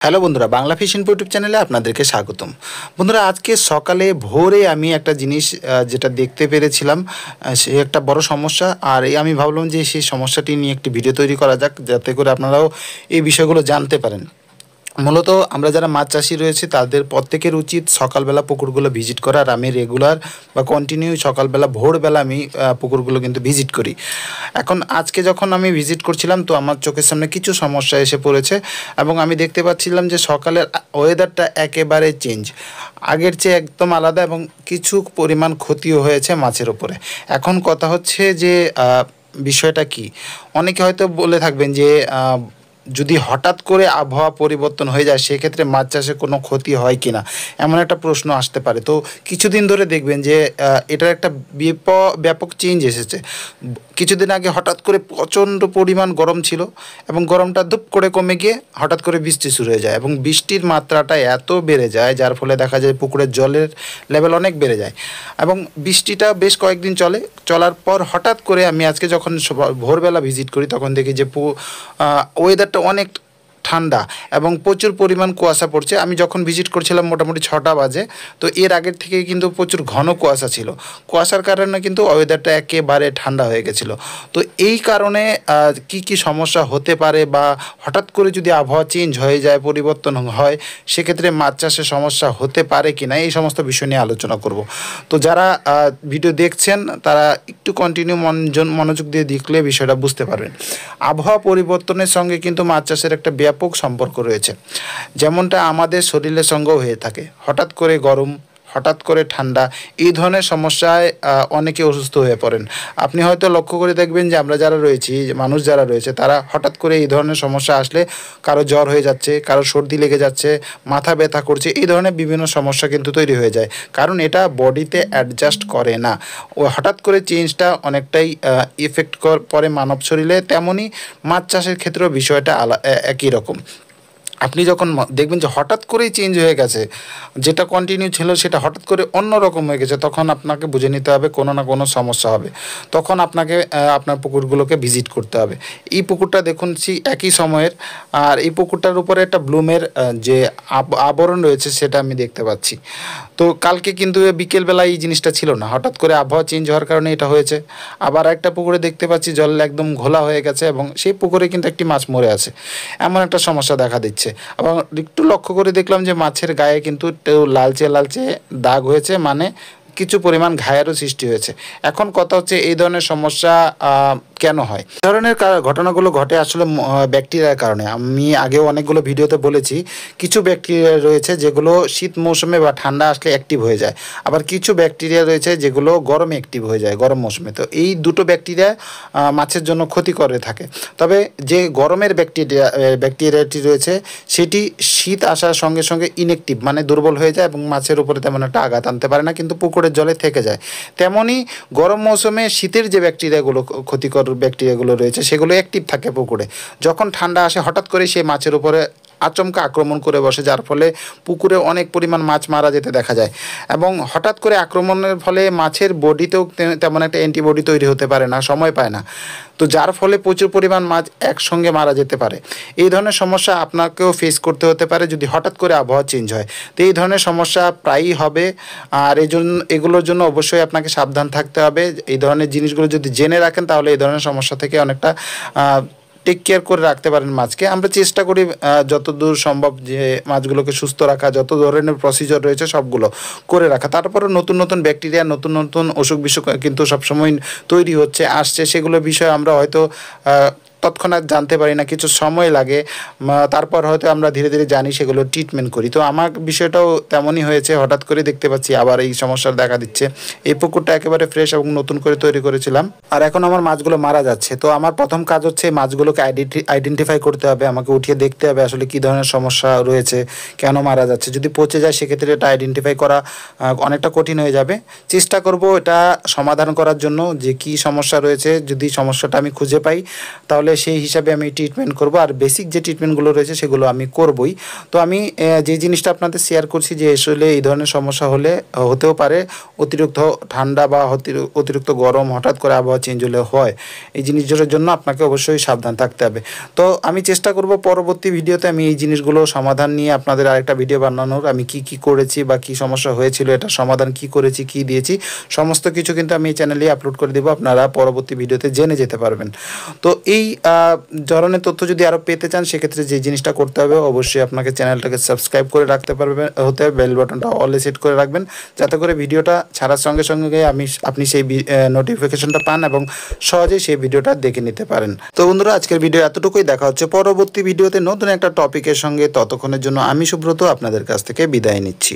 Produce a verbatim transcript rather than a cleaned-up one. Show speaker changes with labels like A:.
A: Hello বন্ধুরা, Bangla fish info YouTube চ্যানেলে আপনাদেরকে স্বাগতম। বন্ধুরা, আজকে সকালে ভোরে আমি একটা জিনিস যেটা দেখতে পেরেছিলাম, সে একটা বড় সমস্যা। আর আমি ভাবলাম যে সেই সমস্যাটি নিয়ে একটি ভিডিও তৈরি করা যাক, যাতে করে আপনারাও এই বিষয়গুলো জানতে পারেন। মূলত আমরা যারা মাছ চাষি রয়েছে তাদের প্রত্যেকের উচিত সকালবেলা পুকুরগুলো ভিজিট করা। আর আমি রেগুলার বা কন্টিনিউ সকালবেলা ভোরবেলা আমি পুকুরগুলো কিন্তু ভিজিট করি। এখন আজকে যখন আমি ভিজিট করছিলাম, তো আমার চোখের সামনে কিছু সমস্যা এসে পড়েছে এবং আমি দেখতে পাচ্ছিলাম যে সকালের ওয়েদারটা একেবারে চেঞ্জ, আগের চেয়ে একদম আলাদা এবং কিছু পরিমাণ ক্ষতিও হয়েছে মাছের ওপরে। এখন কথা হচ্ছে যে বিষয়টা কি, অনেকে হয়তো বলে থাকবেন যে যদি হঠাৎ করে আবহাওয়া পরিবর্তন হয়ে যায় সেক্ষেত্রে মাছ চাষে কোনো ক্ষতি হয় কি না, এমন একটা প্রশ্ন আসতে পারে। তো কিছুদিন ধরে দেখবেন যে এটার একটা ব্যাপক চেঞ্জ এসেছে। কিছুদিন আগে হঠাৎ করে প্রচণ্ড পরিমাণ গরম ছিল এবং গরমটা ধুপ করে কমে গিয়ে হঠাৎ করে বৃষ্টি শুরু হয়ে যায় এবং বৃষ্টির মাত্রাটা এত বেড়ে যায় যার ফলে দেখা যায় পুকুরের জলের লেভেল অনেক বেড়ে যায় এবং বৃষ্টিটা বেশ কয়েকদিন চলে। চলার পর হঠাৎ করে আমি আজকে যখন ভোরবেলা ভিজিট করি তখন দেখি যে ওয়েদার অনেক ঠান্ডা এবং প্রচুর পরিমাণ কুয়াশা পড়ছে। আমি যখন ভিজিট করছিলাম মোটামুটি ছটা বাজে, তো এর আগের থেকে কিন্তু প্রচুর ঘন কুয়াশা ছিল। কুয়াশার কারণে কিন্তু ওয়েদারটা একেবারে ঠান্ডা হয়ে গেছিলো। তো এই কারণে কি কি সমস্যা হতে পারে বা হঠাৎ করে যদি আবহাওয়া চেঞ্জ হয়ে যায়, পরিবর্তন হয়, সেক্ষেত্রে মাছ চাষের সমস্যা হতে পারে কি না, এই সমস্ত বিষয় নিয়ে আলোচনা করব। তো যারা ভিডিও দেখছেন তারা একটু কন্টিনিউ মনোযোগ দিয়ে দেখলে বিষয়টা বুঝতে পারবেন। আবহাওয়া পরিবর্তনের সঙ্গে কিন্তু মাছ চাষের একটা ব্যাপক সম্পর্ক রয়েছে, যেমনটা আমাদের শরীরের সঙ্গেও হয়ে থাকে। হঠাৎ করে গরম, হঠাৎ করে ঠান্ডা, এই ধরনের সমস্যায় অনেকে অসুস্থ হয়ে পড়েন। আপনি হয়তো লক্ষ্য করে দেখবেন যে আমরা যারা রয়েছি, মানুষ যারা রয়েছে, তারা হঠাৎ করে এই ধরনের সমস্যা আসলে কারো জ্বর হয়ে যাচ্ছে, কারো সর্দি লেগে যাচ্ছে, মাথা ব্যথা করছে, এই ধরনের বিভিন্ন সমস্যা কিন্তু তৈরি হয়ে যায়, কারণ এটা বডিতে অ্যাডজাস্ট করে না। ও হঠাৎ করে চেঞ্জটা অনেকটাই ইফেক্ট পড়ে মানব শরীরে। তেমনই মাছ চাষের ক্ষেত্রেও বিষয়টা আলা একই রকম। আপনি যখন দেখবেন যে হঠাৎ করেই চেঞ্জ হয়ে গেছে, যেটা কন্টিনিউ ছিল সেটা হঠাৎ করে অন্য রকম হয়ে গেছে, তখন আপনাকে বুঝে নিতে হবে কোনো না কোনো সমস্যা হবে। তখন আপনাকে আপনার পুকুরগুলোকে ভিজিট করতে হবে। এই পুকুরটা দেখুন একই সময়ের, আর এই পুকুরটার উপরে একটা ব্লুমের যে আবরণ রয়েছে সেটা আমি দেখতে পাচ্ছি। তো কালকে কিন্তু বিকেলবেলায় এই জিনিসটা ছিল না, হঠাৎ করে আবহাওয়া চেঞ্জ হওয়ার কারণে এটা হয়েছে। আবার একটা পুকুরে দেখতে পাচ্ছি জল একদম ঘোলা হয়ে গেছে এবং সেই পুকুরে কিন্তু একটি মাছ মরে আছে, এমন একটা সমস্যা দেখা দিচ্ছে। এবং একটু লক্ষ্য করে দেখলাম যে মাছের গায়ে কিন্তু লালচে লালচে দাগ হয়েছে, মানে কিছু পরিমাণ ঘায়েরও সৃষ্টি হয়েছে। এখন কথা হচ্ছে এই ধরনের সমস্যা কেন হয়? এই ধরনের ঘটনাগুলো ঘটে আসলে ব্যাকটেরিয়ার কারণে। আমি আগেও অনেকগুলো ভিডিওতে বলেছি, কিছু ব্যাকটেরিয়া রয়েছে যেগুলো শীত মৌসুমে বা ঠান্ডা আসলে অ্যাক্টিভ হয়ে যায়, আবার কিছু ব্যাকটেরিয়া রয়েছে যেগুলো গরমে অ্যাক্টিভ হয়ে যায়, গরম মৌসুমে। তো এই দুটো ব্যাকটেরিয়া মাছের জন্য ক্ষতি করে থাকে। তবে যে গরমের ব্যাকটেরিয়া ব্যাকটেরিয়াটি রয়েছে সেটি শীত আসার সঙ্গে সঙ্গে ইনঅ্যাক্টিভ, মানে দুর্বল হয়ে যায় এবং মাছের উপরে তেমন একটা আঘাত আনতে পারে না, কিন্তু পুকুরের জলে থেকে যায়। তেমনই গরম মৌসুমে শীতের যে ব্যাকটেরিয়াগুলো, ক্ষতিকর ব্যাকটেরিয়াগুলো রয়েছে, সেগুলো অ্যাক্টিভ থাকে পুকুরে। যখন ঠান্ডা আসে হঠাৎ করে সেই মাছের উপরে আচমকা আক্রমণ করে বসে, যার ফলে পুকুরে অনেক পরিমাণ মাছ মারা যেতে দেখা যায়। এবং হঠাৎ করে আক্রমণের ফলে মাছের বডিতেও তেমন একটা অ্যান্টিবডি তৈরি হতে পারে না, সময় পায় না, তো যার ফলে প্রচুর পরিমাণ মাছ একসঙ্গে মারা যেতে পারে। এই ধরনের সমস্যা আপনাকেও ফেস করতে হতে পারে যদি হঠাৎ করে আবহাওয়া চেঞ্জ হয়। তো এই ধরনের সমস্যা প্রায়ই হবে, আর এই জন্য এগুলোর জন্য অবশ্যই আপনাকে সাবধান থাকতে হবে। এই ধরনের জিনিসগুলো যদি জেনে রাখেন তাহলে এই ধরনের সমস্যা থেকে অনেকটা টেক কেয়ার করে রাখতে পারেন মাছকে। আমরা চেষ্টা করি যতদূর সম্ভব যে মাছগুলোকে সুস্থ রাখা, যত ধরনের প্রসিজার রয়েছে সবগুলো করে রাখা। তারপরে নতুন নতুন ব্যাকটেরিয়া, নতুন নতুন অসুখ বিসুখ কিন্তু সবসময় তৈরি হচ্ছে, আসছে, সেগুলো বিষয়ে আমরা হয়তো তৎক্ষণাৎ জানতে পারি না, কিছু সময় লাগে। তারপর হয়তো আমরা ধীরে ধীরে জানি, সেগুলো ট্রিটমেন্ট করি। তো আমার বিষয়টাও তেমনই হয়েছে, হঠাৎ করে দেখতে পাচ্ছি আবার এই সমস্যা দেখা দিচ্ছে। এই পুকুরটা একেবারে ফ্রেশ এবং নতুন করে তৈরি করেছিলাম, আর এখন আমার মাছগুলো মারা যাচ্ছে। তো আমার প্রথম কাজ হচ্ছে মাছগুলোকে আইডেন্টিফাই করতে হবে, আমাকে উঠিয়ে দেখতে হবে আসলে কী ধরনের সমস্যা রয়েছে, কেন মারা যাচ্ছে। যদি পচে যায় সেক্ষেত্রে এটা আইডেন্টিফাই করা অনেকটা কঠিন হয়ে যাবে। চেষ্টা করব এটা সমাধান করার জন্য যে কী সমস্যা রয়েছে। যদি সমস্যাটা আমি খুঁজে পাই তাহলে সেই হিসাবে আমি ট্রিটমেন্ট করব। আর বেসিক যে ট্রিটমেন্টগুলো রয়েছে সেগুলো আমি করবই। তো আমি যে জিনিসটা আপনাদের শেয়ার করছি যে আসলে এই ধরনের সমস্যা হলে হতেও পারে অতিরিক্ত ঠান্ডা বা অতিরিক্ত গরম, হঠাৎ করে আবহাওয়া চেঞ্জ হলে হয়, এই জিনিসগুলোর জন্য আপনাকে অবশ্যই সাবধান থাকতে হবে। তো আমি চেষ্টা করব পরবর্তী ভিডিওতে আমি এই জিনিসগুলো সমাধান নিয়ে আপনাদের আরেকটা ভিডিও বানানোর, আমি কি কি করেছি বা কি সমস্যা হয়েছিল, এটা সমাধান কি করেছি, কি দিয়েছি, সমস্ত কিছু কিন্তু আমি এই চ্যানেলে আপলোড করে দেবো, আপনারা পরবর্তী ভিডিওতে জেনে যেতে পারবেন। তো এই ধরনের তথ্য যদি আরও পেতে চান সেক্ষেত্রে যে জিনিসটা করতে হবে, অবশ্যই আপনাকে চ্যানেলটাকে সাবস্ক্রাইব করে রাখতে পারবেন, হতে হবে বেল বাটনটা অলে সেট করে রাখবেন, যাতে করে ভিডিওটা ছাড়ার সঙ্গে সঙ্গে আমি আপনি সেই নোটিফিকেশনটা পান এবং সহজেই সেই ভিডিওটা দেখে নিতে পারেন। তো বন্ধুরা, আজকের ভিডিও এতটুকুই। দেখা হচ্ছে পরবর্তী ভিডিওতে নতুন একটা টপিকের সঙ্গে। ততক্ষণের জন্য আমি সুব্রত আপনাদের কাছ থেকে বিদায় নিচ্ছি।